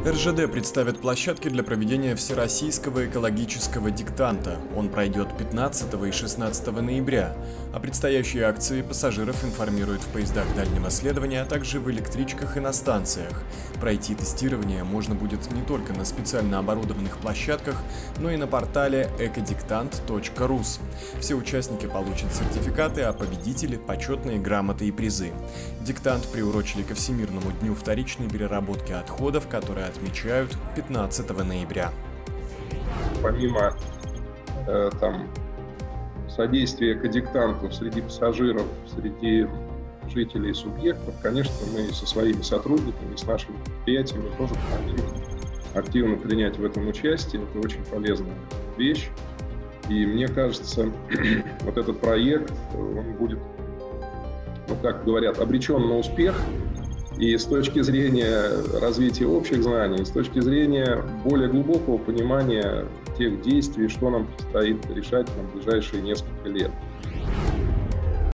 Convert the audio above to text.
РЖД представит площадки для проведения Всероссийского экологического диктанта. Он пройдет 15 и 16 ноября. О предстоящей акции пассажиров информируют в поездах дальнего следования, а также в электричках и на станциях. Пройти тестирование можно будет не только на специально оборудованных площадках, но и на портале экодиктант.рус. Все участники получат сертификаты, а победители – почетные грамоты и призы. Диктант приурочили ко Всемирному дню вторичной переработки отходов, которые отмечают 15 ноября. Помимо содействия экодиктанту среди пассажиров, среди жителей и субъектов, конечно, мы со своими сотрудниками, с нашими предприятиями тоже планируем активно принять в этом участие. Это очень полезная вещь. И мне кажется, вот этот проект, он будет, как говорят, обречен на успех. И с точки зрения развития общих знаний, и с точки зрения более глубокого понимания тех действий, что нам предстоит решать в ближайшие несколько лет.